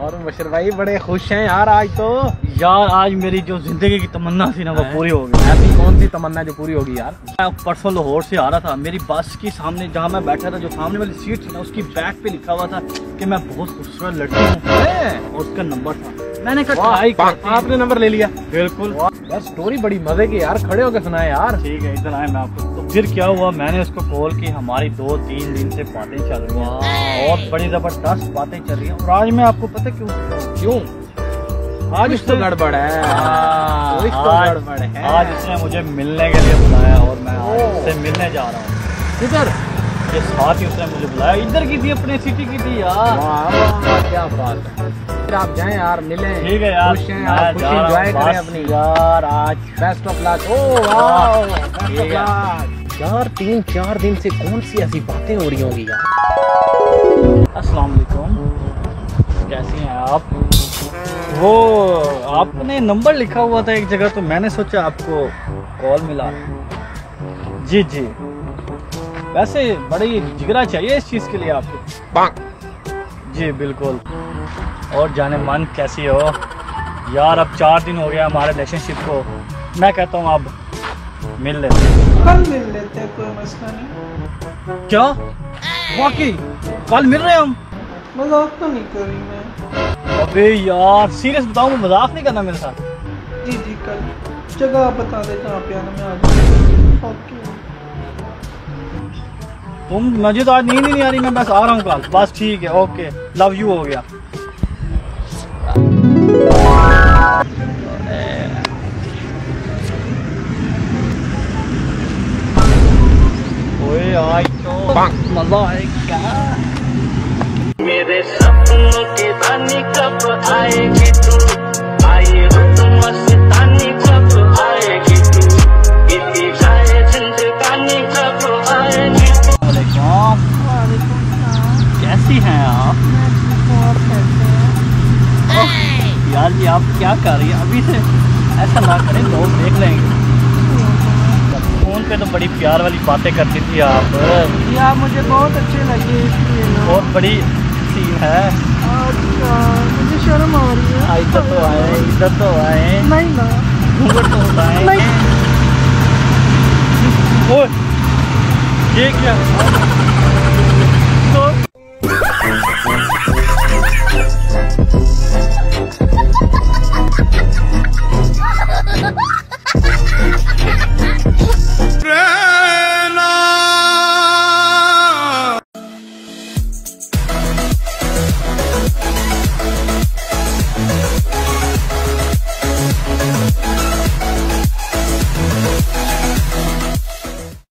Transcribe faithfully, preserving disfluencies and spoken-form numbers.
और मुबशिर भाई बड़े खुश हैं यार आज तो। यार आज मेरी जो जिंदगी की तमन्ना थी ना वो पूरी हो गई। ऐसी कौन सी तमन्ना जो पूरी होगी यार? मैं परसों लाहौर से आ रहा था, मेरी बस की सामने जहाँ मैं बैठा था, जो सामने वाली सीट थी ना, उसकी बैक पे लिखा हुआ था कि मैं बहुत खूबसूरत लड़की हूँ और उसका नंबर था। मैंने कहा आपने नंबर ले लिया? बिल्कुल यार स्टोरी बड़ी मजे की यार, खड़े होकर सुनाए यार। ठीक है इधर आए मैं आपको। तो फिर क्या हुआ, मैंने उसको कॉल की, हमारी दो तीन दिन से बातें चल रही हैं और बड़ी जबरदस्त बातें चल रही हैं। और आज मैं आपको पता क्यों क्यों आज उसको गड़बड़ है। आज गड़बड़ है। आज उसने मुझे मिलने के लिए बुलाया और मैं उससे मिलने जा रहा हूँ। किधर? ये साथ ही उसने मुझे बुलाया, इधर की थी, अपने सिटी की थी यार। वाह क्या बात है। फिर आप जाएं यार, मिलें। ठीक है यार, खुश हैं आप, खुशी एंजॉय करें अपनी यार। आज best of luck. Oh wow best of luck यार। तीन चार दिन से कौन सी ऐसी बातें हो रही होंगी यार? अस्सलाम वालेकुम, कैसी हैं आप? वो आपने नंबर लिखा हुआ था एक जगह, तो मैंने सोचा आपको कॉल मिला। जी जी, वैसे बड़ी जिगरा चाहिए इस चीज़ के लिए आपको। जी बिल्कुल। और जाने मन कैसी हो यार? अब चार दिन हो गया हमारे रिलेशनशिप को। मैं कहता हूँ अब मिल लेते, कल मिल लेते हैं, कोई मसला नहीं। क्या वाकई कल मिल रहे हैं हम? मजाक तो नहीं कर रही मैं। अबे यार सीरियस बताऊँ, मजाक नहीं करना मेरे साथ। जी जी कल जगह आप बता दे जहाँ पे आना, मैं आ जाऊँगा। ओके। तुम मुझे तो आज नींद ही नहीं आ रही, मैं बस आ रहा हूँ कल। बस ठीक है, ओके, लव यू हो गया। ओए आज तो मजा आएगा। मेरे सपनों की रानी कब आएगी तू? आए हो तुम मस्तानी कब आएगी तू? इतनी जाए जिंदगानी कब आएगी तू? कैसी हैं आप? यार जी आप क्या कर रही हैं? अभी से ऐसा ना करें, लोग देख लेंगे। फोन पे तो बड़ी प्यार वाली बातें करती थी आप यार, मुझे बहुत अच्छे लगे इसलिए ना। बहुत बड़ी सीन है। अच्छा मुझे शर्म आ रही है। इधर तो आए, इधर तो आए। नहीं ना, घूंघट तो उठाए। नहीं। ओए ये क्या? तो